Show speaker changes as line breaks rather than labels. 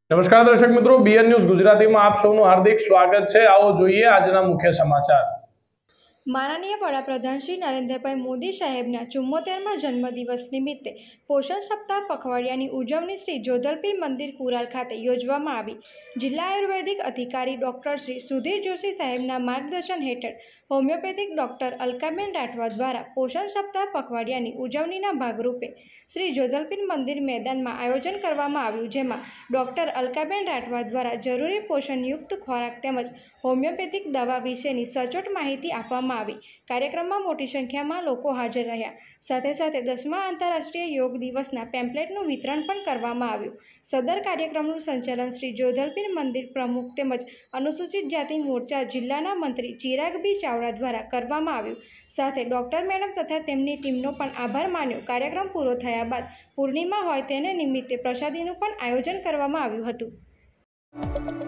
નમસ્કાર દર્શક મિત્રો, બીએન ન્યૂઝ ગુજરાતીમાં આપ સૌનું હાર્દિક સ્વાગત છે। આવો જોઈએ આજના મુખ્ય સમાચાર।
માનનીય વડાપ્રધાન શ્રી નરેન્દ્રભાઈ મોદી સાહેબના 74મા જન્મદિવસ નિમિત્તે પોષણ સપ્તાહ પખવાડિયાની ઉજવણી શ્રી જોધલપીર મંદિર કુરાલ ખાતે યોજવામાં આવી। જિલ્લા આયુર્વેદિક અધિકારી ડોક્ટર શ્રી સુધીર જોશી સાહેબના માર્ગદર્શન હેઠળ હોમિયોપેથિક ડોક્ટર અલકાબેન રાઠવા દ્વારા પોષણ સપ્તાહ પખવાડિયાની ઉજવણીના ભાગરૂપે શ્રી જોધલપીર મંદિર મેદાનમાં આયોજન કરવામાં આવ્યું, જેમાં ડોક્ટર અલકાબેન રાઠવા દ્વારા જરૂરી પોષણયુક્ત ખોરાક તેમજ હોમિયોપેથિક દવા વિશેની સચોટ માહિતી આપવામાં આવી। કાર્યક્રમમાં મોટી સંખ્યામાં લોકો હાજર રહ્યા। સાથે સાથે 10મા આંતરરાષ્ટ્રીય યોગ દિવસના પેમ્પલેટનું વિતરણ પણ કરવામાં આવ્યું। સદર કાર્યક્રમનું સંચાલન શ્રી જોધલપીર મંદિર પ્રમુખ તેમજ અનુસૂચિત જાતિ મોરચા જિલ્લાના મંત્રી ચિરાગ બી ચાવડા દ્વારા કરવામાં આવ્યું। સાથે ડોક્ટર મેડમ તથા તેમની ટીમનો પણ આભાર માન્યો। કાર્યક્રમ પૂરો થયા બાદ પૂર્ણિમા હોય તેને નિમિત્તે પ્રસાદીનું પણ આયોજન કરવામાં આવ્યું હતું।